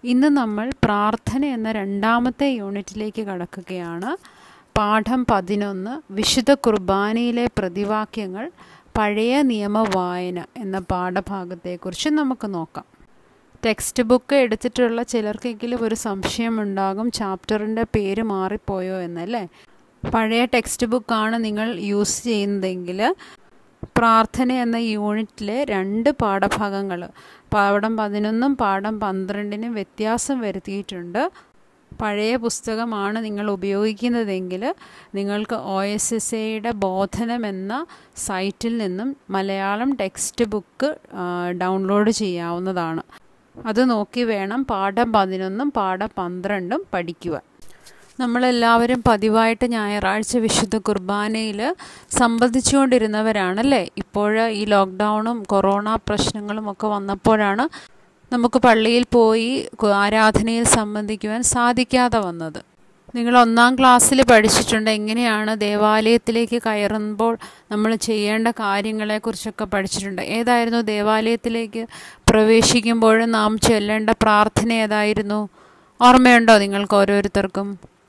ഇന്ന് നമ്മൾ പ്രാർത്ഥന എന്ന രണ്ടാമത്തെ യൂണിറ്റിലേക്ക് കടക്കുകയാണ്. പാഠം 11 വിശുദ്ധ കുർബാനയിലെ പ്രതിവാക്യങ്ങൾ പഴയ നിയമ വായന എന്ന പാഠഭാഗത്തെക്കുറിച്ച് നമുക്ക് നോക്കാം. ടെക്സ്റ്റ് ബുക്ക് എടുത്തിട്ടുള്ള ചിലർക്കെങ്കിലും ഒരു സംശയമുണ്ടാകും, ചാപ്റ്ററിൻ്റെ പേര് മാറിപ്പോയോ എന്നല്ലേ. പഴയ ടെക്സ്റ്റ് ബുക്കാണ് നിങ്ങൾ യൂസ് ചെയ്യുന്നതെങ്കിൽ പ്രാർത്ഥന എന്ന യൂണിറ്റിലെ 2 പാഠഭാഗങ്ങൾ പാഠം 11 പാഠം 12 വ്യത്യാസം വരുത്തിയിട്ടുണ്ട്. പഴയ പുസ്തകമാണ് നിങ്ങൾ ഉപയോഗിക്കുന്നതെങ്കിൽ നിങ്ങൾക്ക് OSSAയുടെ ബോധനം എന്ന സൈറ്റിൽ നിന്നും മലയാളം ടെക്സ്റ്റ് ബുക്ക് ഡൗൺലോഡ് ചെയ്യാവുന്നതാണ്. അത് നോക്കി വേണം പാഠം 11 പാഠം 12 പഠിക്കുവാൻ. നമ്മളെല്ലാവരും പതിവായിട്ട് ഞായറാഴ്ച വിശുദ്ധ കുർബാനയിൽ സംബന്ധിച്ചുകൊണ്ടിരുന്നവരാണല്ലേ. ഇപ്പോൾ ഈ ലോക്ക്ഡൗണും കൊറോണ പ്രശ്നങ്ങളും ഒക്കെ വന്നപ്പോഴാണ് നമുക്ക് പള്ളിയിൽ പോയി ആരാധനയിൽ സംബന്ധിക്കുവാൻ സാധിക്കാതെ വന്നത്. നിങ്ങൾ 1-ാം ക്ലാസ്സിൽ പഠിച്ചിട്ടുണ്ട്, എങ്ങനെയാണ് ദേവാലയത്തിലേക്ക് കയറുമ്പോൾ നമ്മൾ ചെയ്യേണ്ട കാര്യങ്ങളെക്കുറിച്ചൊക്കെ പഠിച്ചിട്ടുണ്ട്. ഏതായിരുന്നു ദേവാലയത്തിലേക്ക് പ്രവേശിക്കുമ്പോൾ നാം ചൊല്ലേണ്ട പ്രാർത്ഥന ഏതായിരുന്നു? ഓർമ്മയുണ്ടോ നിങ്ങൾക്ക് ഓരോരുത്തർക്കും?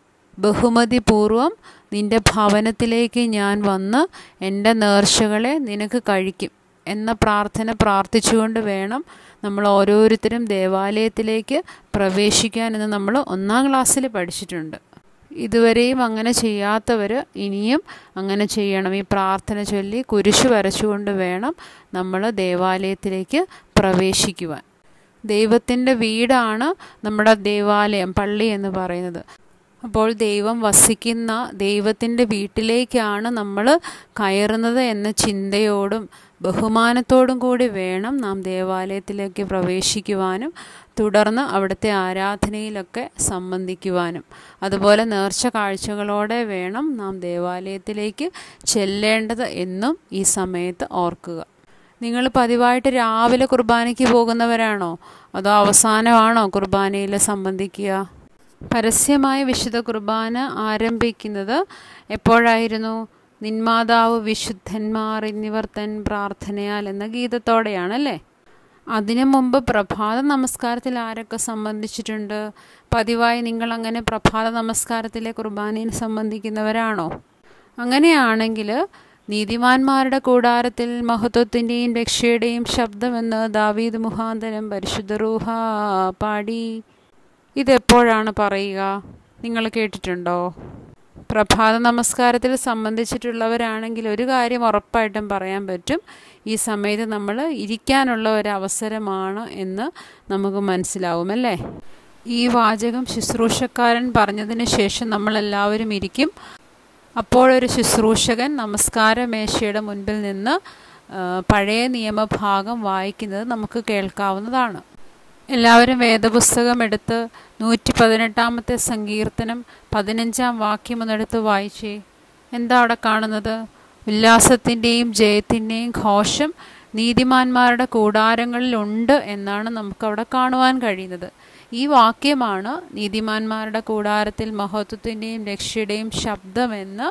ബഹുമതിപൂർവം നിൻ്റെ ഭവനത്തിലേക്ക് ഞാൻ വന്ന് എൻ്റെ നേർച്ചകളെ നിനക്ക് കഴിക്കും എന്ന പ്രാർത്ഥന പ്രാർത്ഥിച്ചുകൊണ്ട് വേണം നമ്മൾ ഓരോരുത്തരും ദേവാലയത്തിലേക്ക് പ്രവേശിക്കാനെന്ന് നമ്മൾ 1-ാം ക്ലാസ്സിൽ പഠിച്ചിട്ടുണ്ട്. ഇതുവരെയും അങ്ങനെ ചെയ്യാത്തവർ ഇനിയും അങ്ങനെ ചെയ്യണം. ഈ പ്രാർത്ഥന ചൊല്ലി കുരിശ് വരച്ചുകൊണ്ട് വേണം നമ്മൾ ദേവാലയത്തിലേക്ക് പ്രവേശിക്കുവാൻ. ദൈവത്തിൻ്റെ വീടാണ് നമ്മുടെ ദേവാലയം, പള്ളി എന്ന് പറയുന്നത്. അപ്പോൾ ദൈവം വസിക്കുന്ന ദൈവത്തിൻ്റെ വീട്ടിലേക്കാണ് നമ്മൾ കയറുന്നത് എന്ന ചിന്തയോടും ബഹുമാനത്തോടും കൂടി വേണം നാം ദേവാലയത്തിലേക്ക് പ്രവേശിക്കുവാനും തുടർന്ന് അവിടുത്തെ ആരാധനയിലൊക്കെ സംബന്ധിക്കുവാനും. അതുപോലെ നേർച്ച കാഴ്ചകളോടെ വേണം നാം ദേവാലയത്തിലേക്ക് ചെല്ലേണ്ടത് എന്നും ഈ സമയത്ത് ഓർക്കുക. നിങ്ങൾ പതിവായിട്ട് രാവിലെ കുർബാനയ്ക്ക് പോകുന്നവരാണോ അതോ അവസാനമാണോ കുർബാനയിൽ സംബന്ധിക്കുക? പരസ്യമായ വിശുദ്ധ കുർബാന ആരംഭിക്കുന്നത് എപ്പോഴായിരുന്നു? നിന്മാതാവ് വിശുദ്ധന്മാർ എന്നിവർ തൻ പ്രാർത്ഥനയാൽ എന്ന ഗീതത്തോടെയാണല്ലേ. അതിനു മുമ്പ് പ്രഭാത നമസ്കാരത്തിൽ ആരൊക്കെ സംബന്ധിച്ചിട്ടുണ്ട്? പതിവായി നിങ്ങൾ അങ്ങനെ പ്രഭാത നമസ്കാരത്തിലെ കുർബാനയിൽ സംബന്ധിക്കുന്നവരാണോ? അങ്ങനെയാണെങ്കിൽ നീതിമാന്മാരുടെ കൂടാരത്തിൽ മഹത്വത്തിൻ്റെയും രക്ഷയുടെയും ശബ്ദമെന്ന് ദാവീദ് മുഖാന്തരം പരിശുദ്ധ റൂഹ പാടി, ഇതെപ്പോഴാണ് പറയുക? നിങ്ങൾ കേട്ടിട്ടുണ്ടോ? പ്രഭാത നമസ്കാരത്തിൽ സംബന്ധിച്ചിട്ടുള്ളവരാണെങ്കിൽ ഒരു കാര്യം ഉറപ്പായിട്ടും പറയാൻ പറ്റും, ഈ സമയത്ത് നമ്മൾ ഇരിക്കാനുള്ള ഒരു അവസരമാണ് എന്ന് നമുക്ക് മനസ്സിലാവുമല്ലേ. ഈ വാചകം ശുശ്രൂഷക്കാരൻ പറഞ്ഞതിന് ശേഷം നമ്മളെല്ലാവരും ഇരിക്കും. അപ്പോഴൊരു ശുശ്രൂഷകൻ നമസ്കാര മേശയുടെ മുൻപിൽ നിന്ന് പഴയ നിയമഭാഗം വായിക്കുന്നത് നമുക്ക് കേൾക്കാവുന്നതാണ്. എല്ലാവരും വേദപുസ്തകം എടുത്ത് 118-ാമത്തെ സങ്കീർത്തനം 15-ാം വാക്യം ഒന്നെടുത്ത് വായിച്ചേ. എന്താ അവിടെ കാണുന്നത്? ഉല്ലാസത്തിൻ്റെയും ജയത്തിൻ്റെയും ഘോഷം നീതിമാന്മാരുടെ കൂടാരങ്ങളിലുണ്ട് എന്നാണ് നമുക്കവിടെ കാണുവാൻ കഴിയുന്നത്. ഈ വാക്യമാണ് നീതിമാന്മാരുടെ കൂടാരത്തിൽ മഹത്വത്തിൻ്റെയും രക്ഷയുടെയും ശബ്ദമെന്ന്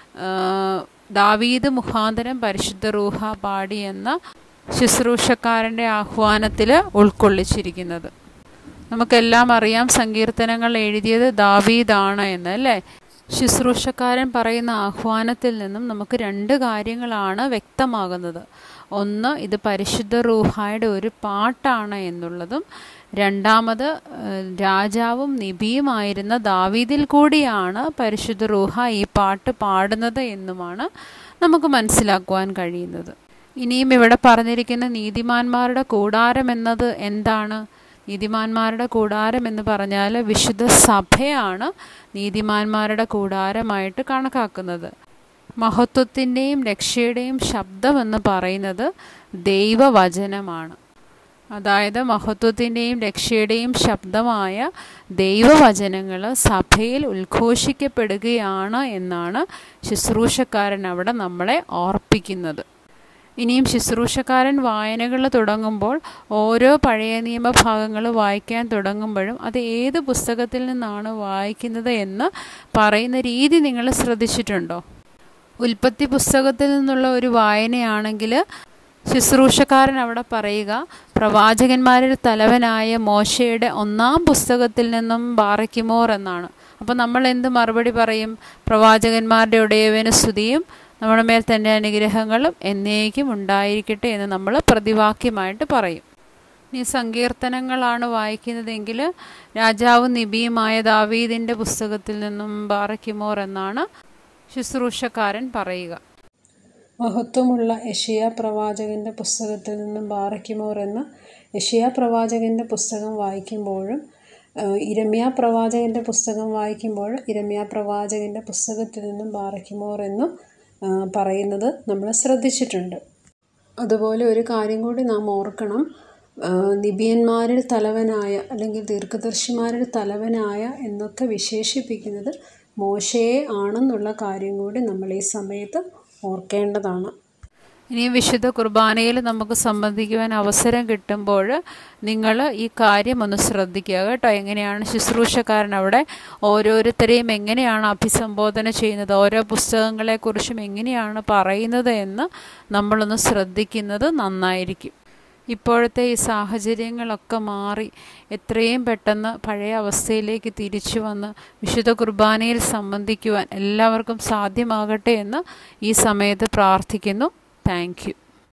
ദാവീദ് മുഖാന്തരം പരിശുദ്ധ റൂഹ പാടി എന്ന ശുശ്രൂഷക്കാരൻ്റെ ആഹ്വാനത്തിൽ ഉൾക്കൊള്ളിച്ചിരിക്കുന്നത്. നമുക്കെല്ലാം അറിയാം സങ്കീർത്തനങ്ങൾ എഴുതിയത് ദാവീദാണ് എന്ന്, അല്ലേ. ശുശ്രൂഷക്കാരൻ പറയുന്ന ആഹ്വാനത്തിൽ നിന്നും നമുക്ക് 2 കാര്യങ്ങളാണ് വ്യക്തമാകുന്നത്. ഒന്ന്, ഇത് പരിശുദ്ധ റൂഹായുടെ ഒരു പാട്ടാണ് എന്നുള്ളതും, രണ്ടാമത് രാജാവും നബിയുമായിരുന്ന ദാവീദിൽ കൂടിയാണ് പരിശുദ്ധ റൂഹ ഈ പാട്ട് പാടുന്നത് എന്നുമാണ് നമുക്ക് മനസ്സിലാക്കുവാൻ കഴിയുന്നത്. ഇനിയും ഇവിടെ പറഞ്ഞിരിക്കുന്ന നീതിമാന്മാരുടെ കൂടാരം എന്നത് എന്താണ്? നീതിമാന്മാരുടെ കൂടാരം എന്ന് പറഞ്ഞാൽ വിശുദ്ധ സഭയാണ് നീതിമാന്മാരുടെ കൂടാരമായിട്ട് കണക്കാക്കുന്നത്. മഹത്വത്തിൻ്റെയും രക്ഷയുടെയും ശബ്ദമെന്ന് പറയുന്നത് ദൈവവചനമാണ്. അതായത് മഹത്വത്തിൻ്റെയും രക്ഷയുടെയും ശബ്ദമായ ദൈവവചനങ്ങൾ സഭയിൽ ഉദ്ഘോഷിക്കപ്പെടുകയാണ് എന്നാണ് ശുശ്രൂഷക്കാരൻ അവിടെ നമ്മളെ ഓർപ്പിക്കുന്നത്. ഇനിയും ശുശ്രൂഷക്കാരൻ വായനകൾ തുടങ്ങുമ്പോൾ ഓരോ പഴയ നിയമഭാഗങ്ങൾ വായിക്കാൻ തുടങ്ങുമ്പോഴും അത് ഏത് പുസ്തകത്തിൽ നിന്നാണ് വായിക്കുന്നത് എന്ന് പറയുന്ന രീതി നിങ്ങൾ ശ്രദ്ധിച്ചിട്ടുണ്ടോ? ഉൽപ്പത്തി പുസ്തകത്തിൽ നിന്നുള്ള ഒരു വായനയാണെങ്കിൽ ശുശ്രൂഷക്കാരൻ അവിടെ പറയുക, പ്രവാചകന്മാരിൽ തലവനായ മോശയുടെ 1-ാം പുസ്തകത്തിൽ നിന്നും ബാറയ്ക്കുമോർ എന്നാണ്. അപ്പോൾ നമ്മൾ എന്ത് മറുപടി പറയും? പ്രവാചകന്മാരുടെ ഉടയവന് സ്തുതിയും നമ്മുടെ മേൽ തന്നെ അനുഗ്രഹങ്ങളും എന്നേക്കും ഉണ്ടായിരിക്കട്ടെ എന്ന് നമ്മൾ പ്രതിവാക്യമായിട്ട് പറയും. ഇനി സങ്കീർത്തനങ്ങളാണ് വായിക്കുന്നതെങ്കിൽ രാജാവും നബിയുമായ ദാവീദിൻ്റെ പുസ്തകത്തിൽ നിന്നും ബാറയ്ക്കുമോർ എന്നാണ് ശുശ്രൂഷക്കാരൻ പറയുക. മഹത്വമുള്ള യെശയ്യാ പ്രവാചകൻ്റെ പുസ്തകത്തിൽ നിന്നും ബാറയ്ക്കുമോർ എന്ന യെശയ്യാ പ്രവാചകൻ്റെ പുസ്തകം വായിക്കുമ്പോഴും ഇരമ്യാ പ്രവാചകൻ്റെ പുസ്തകം വായിക്കുമ്പോൾ ഇരമ്യാ പ്രവാചകൻ്റെ പുസ്തകത്തിൽ നിന്നും ബാറയ്ക്കുമോർ എന്നും പറയുന്നത് നമ്മൾ ശ്രദ്ധിച്ചിട്ടുണ്ട്. അതുപോലെ ഒരു കാര്യം കൂടി നാം ഓർക്കണം. നിബിയന്മാരിൽ തലവനായ അല്ലെങ്കിൽ ദീർഘദർശിമാരിൽ തലവനായ എന്നൊക്കെ വിശേഷിപ്പിക്കുന്നത് മോശയെ ആണെന്നുള്ള കാര്യം കൂടി നമ്മൾ ഈ സമയത്ത് ഓർക്കേണ്ടതാണ്. ഇനി വിശുദ്ധ കുർബാനയിൽ നമുക്ക് സംബന്ധിക്കുവാൻ അവസരം കിട്ടുമ്പോൾ നിങ്ങൾ ഈ കാര്യം ഒന്ന് ശ്രദ്ധിക്കുക കേട്ടോ. എങ്ങനെയാണ് ശുശ്രൂഷക്കാരൻ അവിടെ ഓരോരുത്തരെയും എങ്ങനെയാണ് അഭിസംബോധന ചെയ്യുന്നത്, ഓരോ പുസ്തകങ്ങളെക്കുറിച്ചും എങ്ങനെയാണ് പറയുന്നത് എന്ന് നമ്മളൊന്ന് ശ്രദ്ധിക്കുന്നത് നന്നായിരിക്കും. ഇപ്പോഴത്തെ ഈ സാഹചര്യങ്ങളൊക്കെ മാറി എത്രയും പെട്ടെന്ന് പഴയ അവസ്ഥയിലേക്ക് തിരിച്ചു വന്ന് വിശുദ്ധ കുർബാനയിൽ സംബന്ധിക്കുവാൻ എല്ലാവർക്കും സാധ്യമാകട്ടെ എന്ന് ഈ സമയത്ത് പ്രാർത്ഥിക്കുന്നു. Thank U.